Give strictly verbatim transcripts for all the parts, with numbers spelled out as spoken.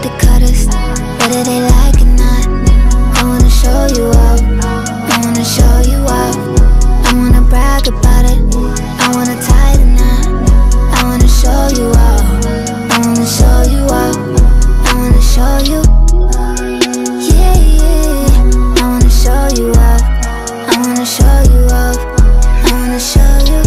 they cut us, whether they like it or not. I wanna show you up, I wanna show you up. I wanna brag about it, I wanna tie the knot. I wanna show you up, I wanna show you up. I wanna show you, yeah, yeah. I wanna show you up, I wanna show you up. I wanna show you,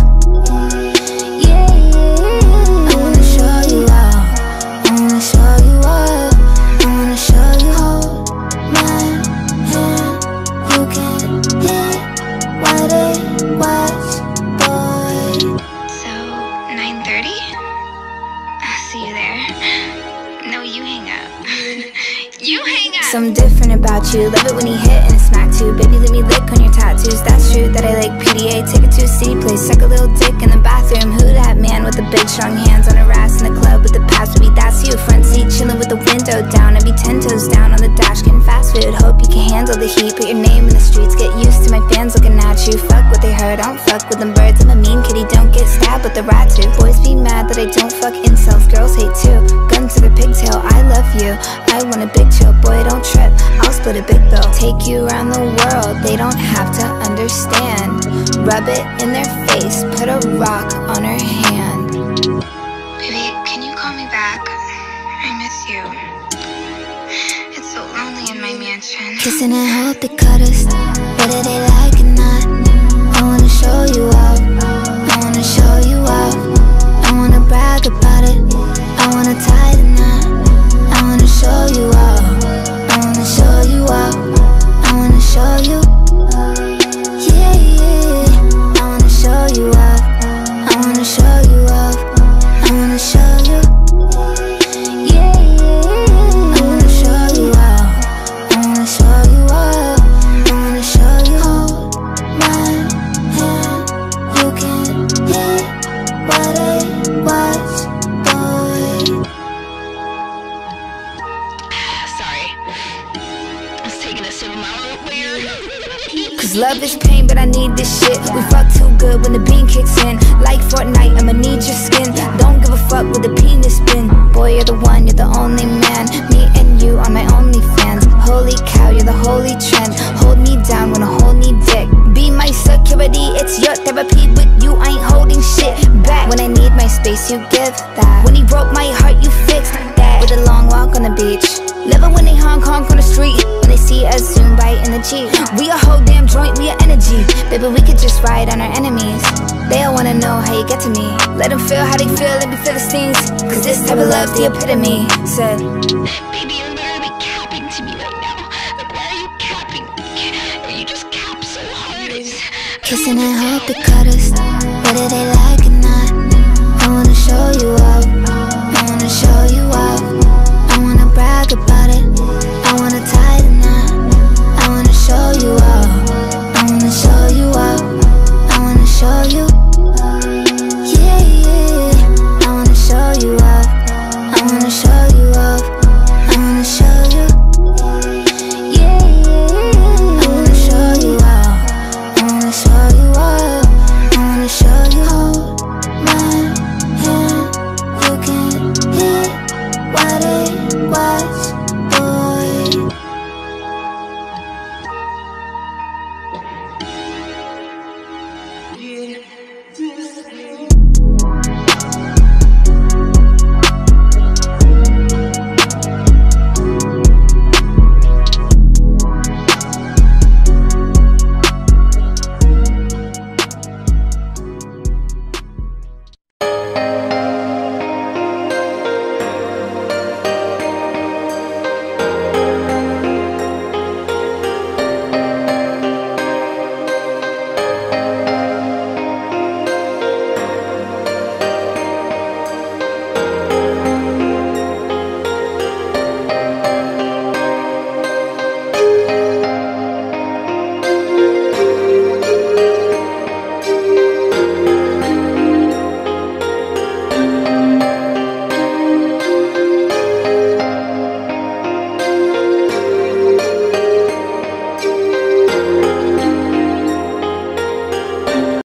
yeah, yeah. I wanna show you up, I wanna show you up. I wanna show you. Hold my hand, you can hit what it was, boy. So, nine thirty? I'll see you there. No, you hang up. You hang up! Something different about you, love it when you hit and a smack too. Baby, let me lick on your tattoos, that's true that I like P D A. Take it to a city place, suck a little dick in the bathroom. Who that man with the big strong hands on her ass in the club with the paps? Baby, that's you, front seat chillin' with the window down. I be ten toes down on the dash, getting fast food. Hope you can handle the heat, put your name in the streets. Get used to my fans looking at you. Fuck what they heard, I don't fuck with them birds. I'm a mean kitty, don't get stabbed with the rat too. Boys be mad that I don't fuck incels, girls hate too. Gun to the pigtail, I love you. I want a big chill, boy don't trip, I'll split a big bill. Take you around the world, they don't have to understand. Rub it in their face, put a rock on her hand. Baby, can you call me back? I miss you. It's so lonely in my mansion. Kissing and hope they cut us, whether they like it or not. I wanna show you up, I wanna show you up. I wanna brag about it, I wanna tie the knot. I wanna show you up, I wanna show you up. I wanna show you, yeah, yeah. I wanna show you up, I wanna show you up. I wanna show you, yeah, yeah. I wanna show you up, I wanna show you up. I wanna show you. Hold my hand, you can hit what it was, boy. Sorry. I was taking a sip of my root beer. Cause love is pain, but I need this shit. We fuck too good when the bean kicks in. Like Fortnite, I'ma need your skin. Don't give a fuck with the penis spin. Boy, you're the one, you're the only man. Me and you are my only fans. Holy cow, you're the holy trend. Hold me down when I hold me dick. Be my security, it's your therapy. With you, I ain't holding shit back. When I need my space, you give that. When he broke my heart, you fixed that. With a long walk on the beach, living when they honk honk on the street. When they see us zoom by in the Jeep. We a whole damn joint, we a energy. Baby, we could just ride on our enemies. They all wanna know how you get to me. Let them feel how they feel, let me feel the stings. Cause this type of love's the epitome. Said, Baby, you're literally capping to me right now. Like, why are you capping? Or you just cap so hard. It's... kissing and hope they cut us, whether they like it or not. I wanna show you up,